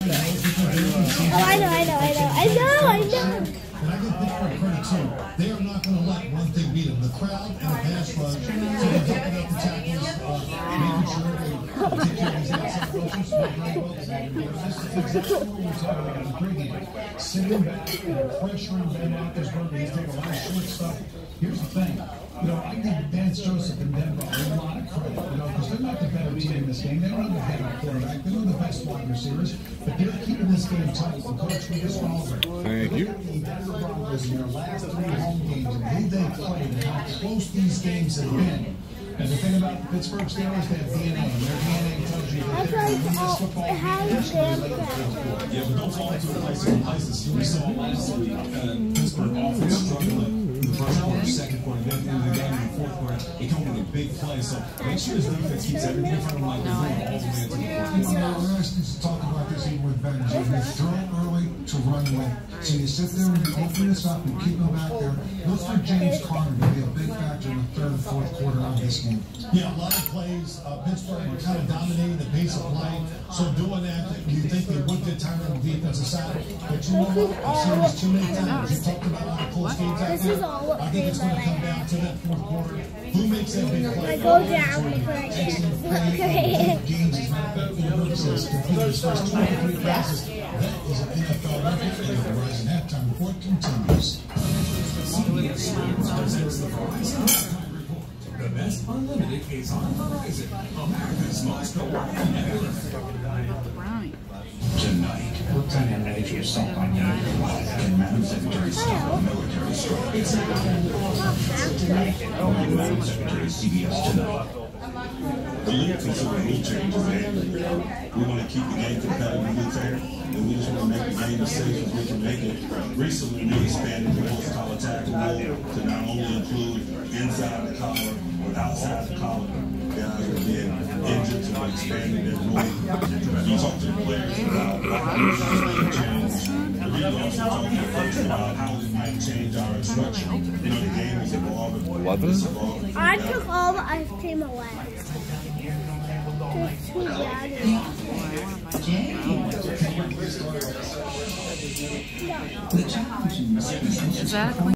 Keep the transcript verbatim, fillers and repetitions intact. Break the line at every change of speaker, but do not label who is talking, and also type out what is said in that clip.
Oh, I know, I know, I know, I know, I know.
And I give Pittsburgh credit too. They are not going to let one thing beat them: the crowd and the pass rush. So they're helping out the tackles, uh, making sure they take care of these outside rushes. This is exactly what we were talking about in the pregame. Sitting back and pressuring Ben Roethlisberger. He's taking a lot of short stuff. Here's the thing. You know, I give Vance Joseph and Denver a lot of credit, you know, because they're not the better team in this game. They don't have the better quarterback. They don't have the best wide receivers, but they're keeping this game tight. And Coach, we just follow.
Thank you.
The Denver Broncos in their last three home games and who they played and how close these games have been. And the thing about the Pittsburgh Steelers, they have D N A, and their D N A tells you that they're going to win this football game.
Yeah, but don't fall into a place of complacency. We saw last week uh, Pittsburgh offense struggling in the first quarter, second quarter, then in the game in the fourth quarter. They come with a big play, so make sure his defense keeps everything in front of him like they're doing all the way into the fourth.
You know, we're going to talk about this even with Ben and Jim. You throw early to run with. So you sit there and you open this up and keep them back there. Look for James Conner to be a big factor in the third and fourth quarter of this game.
Yeah, a lot of plays. Uh, Pittsburgh were kind of dominating the pace of play. So doing that, you think they would get time on the defensive side. But you know what? I've seen this too many times. You talked about all the close games out there. I think it's going to come down to that fourth quarter. Who makes that big play?
I go down before I get
Games is not that full purposes. Complete his first twenty-three passes. That is an N F L record. And the Verizon halftime report continues.
The best unlimited is on Verizon, America's most reliable network.
Tonight, what kind of energy is something like that? Can Madam Secretary stop a military strike? It's not tonight. On Madam Secretary C B S Tonight.
The league consider rule changes annually. We want to keep the game competitively fair, and we just want to make the game as safe as we can make it. Recently, we expanded the post collar tackle rule to not only include inside the collar, but outside the collar. Guys are being injured, so we expanded that rule. You talk to the players about the change. We also talk to the coaches about how it might change our instruction. You know, the game is evolving. It's evolving.
I took all the ice cream away. It's too bad.
The challenge in